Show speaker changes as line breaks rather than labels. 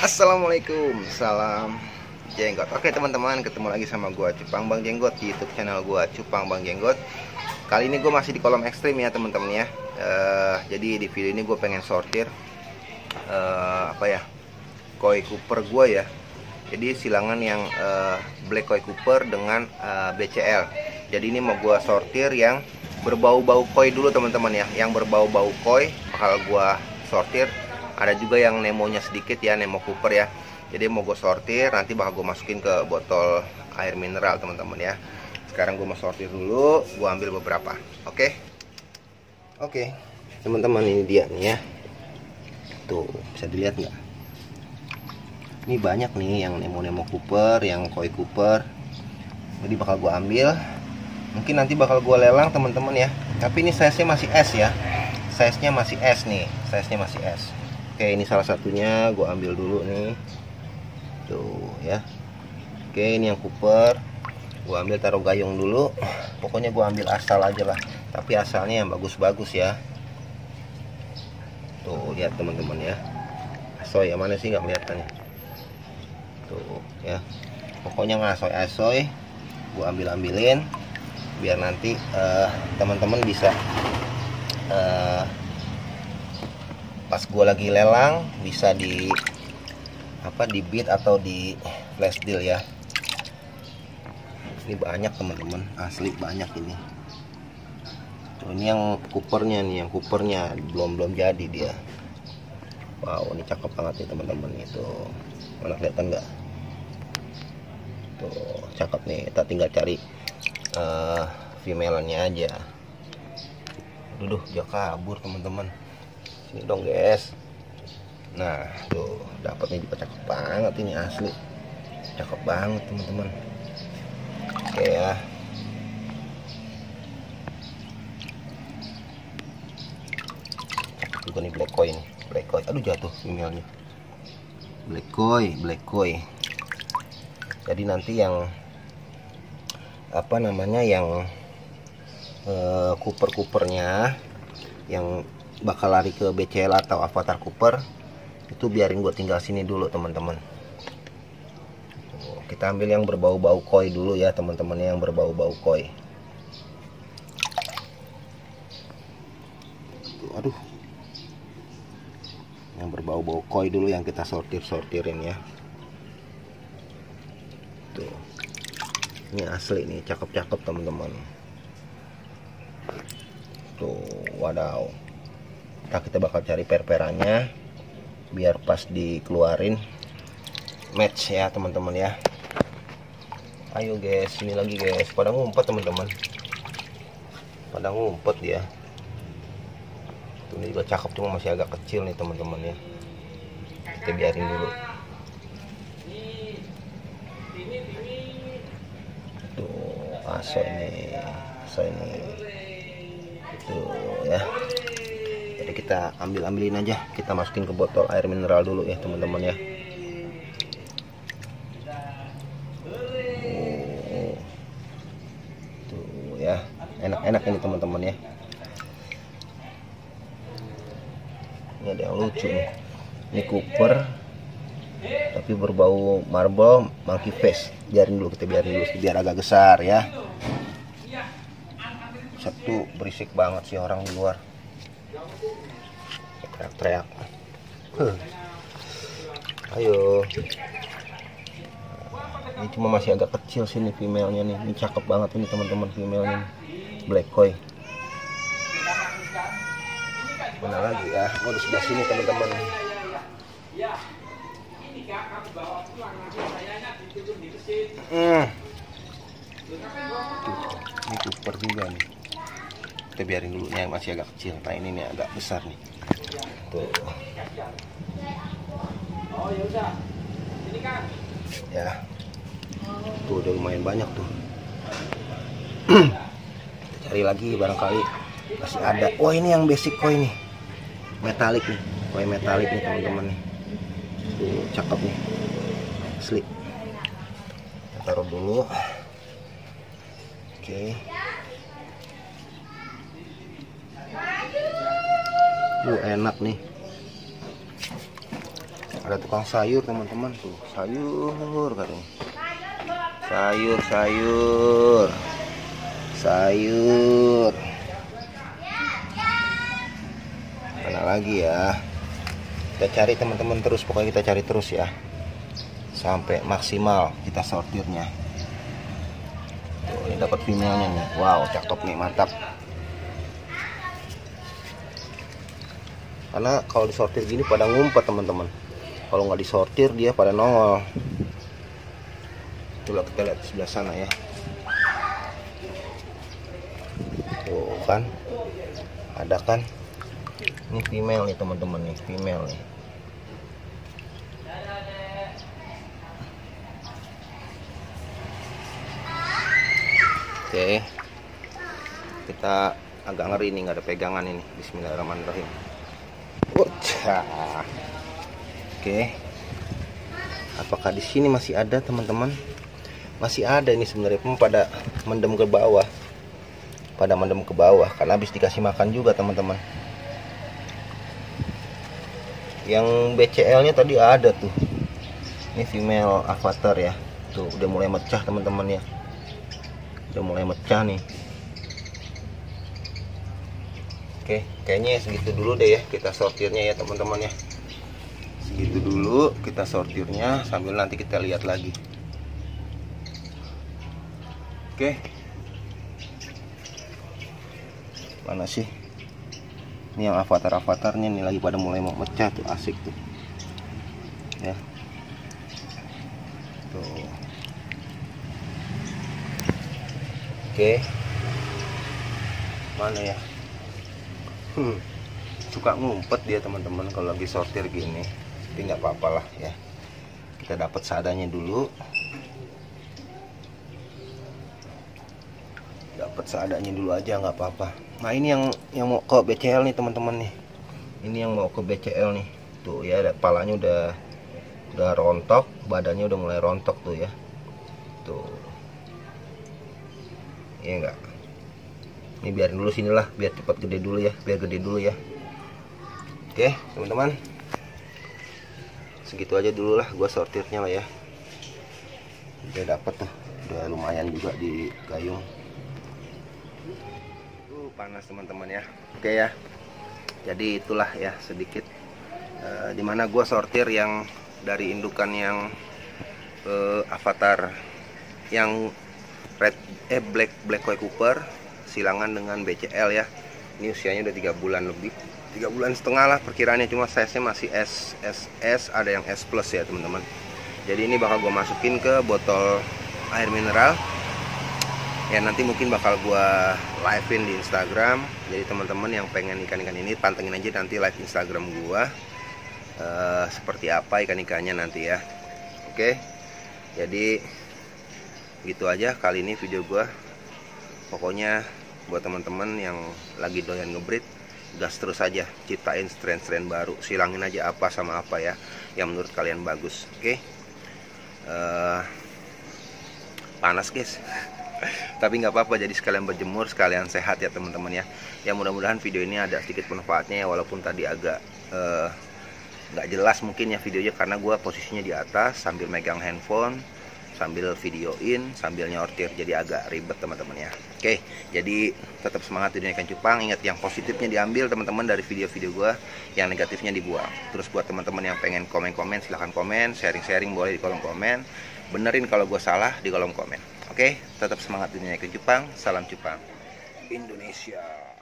Assalamualaikum, salam jenggot. Oke teman-teman, ketemu lagi sama gua Cupang Bang Jenggot di YouTube channel gua Cupang Bang Jenggot. Kali ini gue masih di kolam ekstrim ya teman-teman ya. Jadi di video ini gue pengen sortir koi Cooper gue ya. Jadi silangan yang Black Koi Cooper dengan BCL. Jadi ini mau gue sortir yang berbau-bau koi dulu teman-teman ya. Yang berbau-bau koi bakal gue sortir. Ada juga yang nemonya sedikit ya, Nemo Cooper ya. Jadi mau gue sortir, nanti bakal gue masukin ke botol air mineral teman-teman ya. Sekarang gue mau sortir dulu, gue ambil beberapa. Oke teman-teman, ini dia nih ya. Tuh bisa dilihat nggak? Ini banyak nih yang Nemo Cooper, yang Koi Cooper. Jadi bakal gue ambil. Mungkin nanti bakal gue lelang teman-teman ya. Tapi ini size-nya masih S ya. Size-nya masih S nih, size-nya masih S. Oke, ini salah satunya gue ambil dulu nih. Tuh ya. Oke, ini yang Cooper. Gue ambil, taruh gayung dulu. Pokoknya gue ambil asal aja lah. Tapi asalnya yang bagus-bagus ya. Tuh lihat teman-teman ya. Asoy yang mana sih, nggak kelihatan ya. Tuh ya. Pokoknya ngasoy-asoy. Gue ambilin. Biar nanti teman-teman bisa pas gue lagi lelang bisa di bid atau di flash deal ya. Ini banyak teman-teman, asli banyak ini. Tuh, ini yang Coopernya nih, yang Coopernya belum jadi dia. Wow, ini cakep banget nih teman-teman. Itu mana, kelihatan nggak? Tuh cakep nih. Kita tinggal cari female-nya aja. Duh, dia kabur teman-teman. Sini dong guys. Nah tuh dapatnya juga cakep banget, ini asli cakep banget teman-teman. Oke ya. Cakep juga nih Black Koi nih. Black Koi, aduh jatuh emailnya. Black Koi. Jadi nanti yang yang Coopernya yang bakal lari ke BCL atau Avatar Cooper itu biarin gue tinggal sini dulu teman-teman. Kita ambil yang berbau-bau koi dulu ya teman-teman, yang berbau-bau koi. Aduh, yang berbau-bau koi dulu yang kita sortirin ya. Tuh, ini asli nih, cakep-cakep teman-teman. Tuh, wadaw. Kita bakal cari perperannya biar pas dikeluarin match ya teman-teman ya. Ayo guys, sini lagi guys. Pada ngumpet teman-teman, pada ngumpet dia. Ini juga cakep, cuma masih agak kecil nih teman-teman ya. Kita biarin dulu. Tuh aso ini. Tuh ya. Jadi kita ambilin aja, kita masukin ke botol air mineral dulu ya teman-teman ya. Tuh ya, enak-enak ini teman-teman ya. Ini ada yang lucu nih. Ini Cooper tapi berbau marble monkey face. Biarin dulu biar agak besar ya. Satu berisik banget sih orang di luar. Teriak-teriak. Ayo. Ini cuma masih agak kecil sini female-nya nih. Ini cakep banget ini teman-teman, female-nya Black Koi. Mana lagi ya? Oh, di sebelah sini teman-teman. Ini Cooper juga nih. Kita biarin dulu yang masih agak kecil. Nah ini nih agak besar nih. Tuh. Ya. Tuh udah lumayan banyak tuh. Kita cari lagi barangkali masih ada. Wah, ini yang basic koi nih. Metalik nih. Koi metalik nih teman-teman nih. Tuh cakep nih. Asli. Kita taruh dulu. Oke. Enak nih. Ada tukang sayur teman-teman tuh, sayur katanya. Sayur. Mana lagi ya? Kita cari teman-teman terus, pokoknya kita cari terus ya. Sampai maksimal kita sortirnya. Tuh, ini dapat female-nya nih. Wow, cakep nih, mantap. Karena kalau disortir gini pada ngumpet teman-teman. Kalau nggak disortir dia pada nongol. Coba kita lihat di sebelah sana ya. Tuh kan, ada kan? Ini female nih teman-teman nih, female nih. Oke, kita agak ngeri nih, nggak ada pegangan ini. Bismillahirrahmanirrahim. Oke, apakah di sini masih ada teman-teman? Masih ada ini sebenarnya, pada mendem ke bawah, karena habis dikasih makan juga teman-teman. Yang BCL-nya tadi ada tuh. Ini female avatar ya. Tuh udah mulai mecah teman-teman ya. Udah mulai mecah nih. Oke, kayaknya segitu dulu deh ya kita sortirnya ya teman-teman ya. Segitu dulu kita sortirnya, sambil nanti kita lihat lagi. Oke. Mana sih? Ini yang avatar-avatarnya nih lagi pada mulai mau mecah tuh, asik tuh. Ya. Tuh. Oke. Mana ya? Suka ngumpet dia teman-teman kalau lagi sortir gini. Tapi nggak apa-apa lah ya. Kita dapat seadanya dulu. Dapat seadanya dulu aja, nggak apa-apa. Nah ini yang mau ke BCL nih teman-teman nih. Ini yang mau ke BCL nih. Tuh ya, kepalanya udah rontok, badannya udah mulai rontok tuh ya. Tuh. Iya enggak? Ini biarin dulu sinilah, biar cepat gede dulu ya, Oke teman-teman, segitu aja dulu lah gua sortirnya lah ya. Udah dapet tuh, udah lumayan juga di gayung. Panas teman-teman ya. Oke ya, jadi itulah ya sedikit dimana gua sortir yang dari indukan yang avatar yang black koi Cooper silangan dengan BCL ya. Ini usianya udah 3 bulan lebih, 3 bulan setengah lah perkiraannya, cuma size nya masih S, ada yang S plus ya teman-teman. Jadi ini bakal gue masukin ke botol air mineral ya, nanti mungkin bakal gue live-in di Instagram. Jadi teman-teman yang pengen ikan-ikan ini pantengin aja nanti live Instagram gue seperti apa ikan-ikannya nanti ya. Oke, jadi gitu aja kali ini video gue. Pokoknya buat teman-teman yang lagi doyan ngebreed, gas terus aja, ciptain strain-strain baru, silangin aja apa sama apa ya yang menurut kalian bagus. Oke. Panas guys. Tapi nggak apa-apa, jadi sekalian berjemur, sekalian sehat ya teman-teman ya. Ya mudah-mudahan video ini ada sedikit manfaatnya ya, walaupun tadi agak nggak jelas mungkin ya videonya, karena gue posisinya di atas sambil megang handphone, sambil videoin, sambil nyortir, jadi agak ribet teman-teman ya. Oke, jadi tetap semangat di dunia ikan cupang. Ingat, yang positifnya diambil teman-teman dari video-video gue, yang negatifnya dibuang. Terus buat teman-teman yang pengen komen-komen, silahkan komen, sharing-sharing boleh di kolom komen, benerin kalau gue salah di kolom komen. Oke, tetap semangat di dunia ikan cupang. Salam cupang Indonesia.